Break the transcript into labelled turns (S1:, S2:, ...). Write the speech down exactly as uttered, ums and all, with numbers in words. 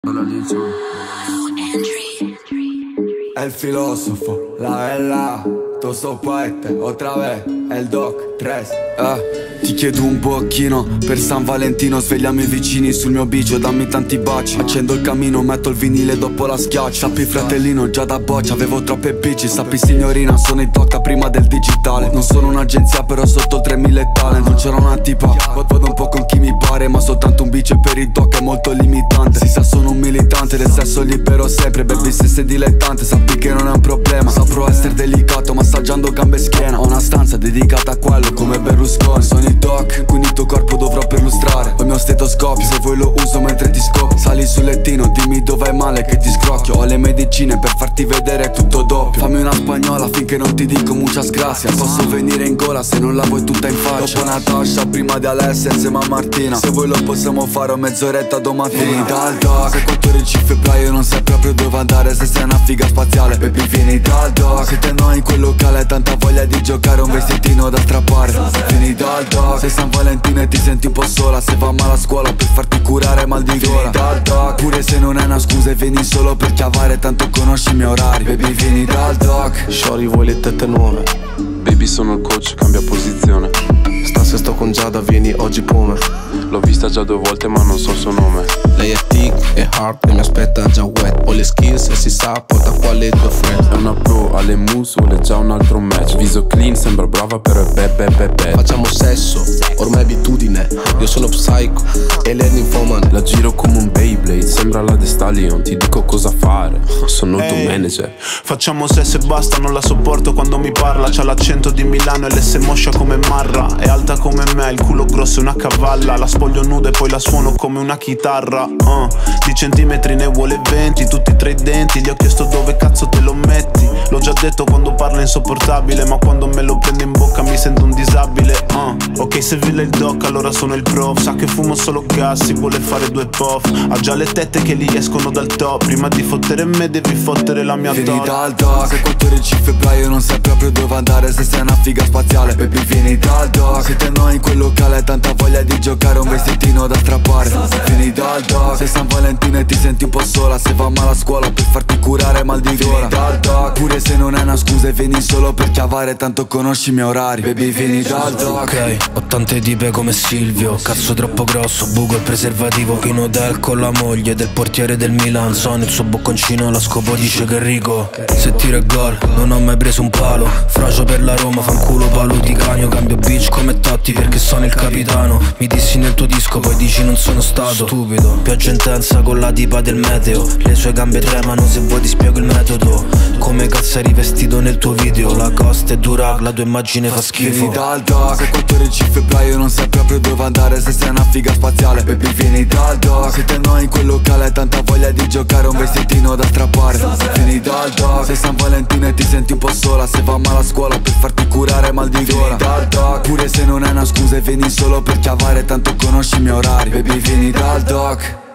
S1: El filósofo, la Ella, tosto poete, otra vez, el doc, tres. Eh, ti chiedo un pochino per San Valentino, svegliamo i vicini sul mio bicio, dammi tanti baci. Accendo il camino, metto il vinile dopo la schiaccia. Sappi fratellino, già da boccia, avevo troppe bici. Sappi signorina, sono in tocca prima del digitale. Non sono un'agenzia però sotto il tremila talent. Non c'era una tipa, vado un po' con chi mi pare, ma soltanto un bicio per il doc è molto limitante. Si sa sono un militante del sesso libero sempre. Baby se sei dilettante sappi che non è un problema. Saprò essere delicato massaggiando gambe e schiena. Ho una stanza dedicata a quello come Berlusconi. Sono il doc, quindi il tuo corpo dovrò perlustrare. Ho il mio stetoscopio, se vuoi lo uso mentre ti scopio. Sali sul lettino, dimmi dov'è male che ti scrocchio. Ho le medicine per farti vedere tutto doppio. Fammi una spagnola finché non ti dico muchas gracias. Posso venire in gola se non la vuoi tutta in faccia. Dopo Natasha, prima di Alessia insieme a Martina. Se vuoi lo possiamo fare mezz'oretta domattina. Vieni dal doc, se quattordici febbraio non sai proprio dove andare. Se sei una figa spaziale, baby vieni dal doc. Se te no in quel locale tanta voglia di giocare, un vestitino da strappare. Vieni dal doc, se San Valentino e ti senti un po' sola. Se va male a scuola per farti curare mal di gola. Vieni dal doc, pure se non è una scusa e vieni solo per chiavare, tanto conosci i miei orari. Baby vieni dal doc.
S2: Shorty vuoi le tette nuove?
S3: Baby sono il coach, cambia posizione.
S2: Stasera sto con Giada, vieni oggi come?
S3: L'ho vista già due volte ma non so il suo nome.
S2: Lei è thick e hard e mi aspetta già wet. Ho le skills e si sa porta qua le tue friends.
S3: È una pro, alle moves, vuole già un altro match. Viso clean, sembra brava però è beh beh beh beh.
S2: Facciamo sesso, ormai è abitudine. Io sono psycho e lei è ninfomane.
S3: La giro come un Beyblade, sembra la The Stallion. Ti dico cosa fare, sono il tuo manager.
S4: Facciamo sesso e basta, non la sopporto quando mi parla. C'ha l'accento di Milano e l'esse moscia come Marra. È alta come me, il culo grosso è una cavalla. La spoglio nuda e poi la suono come una chitarra. uh, Di centimetri ne vuole venti, tutti tra i denti. Gli ho chiesto dove cazzo te lo metti. L'ho già detto quando parla insopportabile, ma quando me lo prende in bocca mi sento un disabile. uh. Ok se Villa il doc allora sono il prof. Sa che fumo solo gas, si vuole fare due puff. Ha già le tette che gli escono dal top. Prima di fottere me devi fottere la mia
S1: Vieni
S4: top.
S1: dal doc, se quattordici febbraio non sai proprio dove andare. Se sei una figa spaziale, baby vieni dal doc. Se te no in quel locale tanta voglia di giocare, un vestitino da strappare. Vieni dal doc, se San Valentino e ti senti un po' sola. Se va male a scuola per farti curare mal di gola. Vieni dal doc, pure se non è una scusa e vieni solo per chiavare, tanto conosci i miei orari. Baby vieni dal doc.
S5: Ok, ho tante tipe come Silvio. Cazzo troppo grosso, buco il preservativo. In hotel con la moglie del portiere del Milan. Sono il suo bocconcino, la scopo dice che è Rico. Se tiro e gol, non ho mai preso un palo. Frocio per la Roma, fanculo palo di canio. Cambio bitch come Totti perché sono il capitano. Mi dissi nel tuo disco, poi dici non sono stato stupido. Pioggia intensa con la tipa del meteo. Le sue gambe tremano, se vuoi ti spiego il metodo. Come cazzo eri vestito nel tuo video. La costa è dura, la tua immagine fa schifo.
S1: Vieni dal doc, se quattordici febbraio non sai proprio dove andare. Se sei una figa spaziale, baby vieni dal doc. Se te no in quel locale tanta voglia di giocare, un vestitino da strappare. Vieni dal doc, se San Valentino e ti senti un po' sola. Se va male a scuola per farti curare mal di gola. Vieni dal doc, pure se non è una scusa e vieni solo per chiavare, tanto conosci i miei orari. Baby vieni dal doc.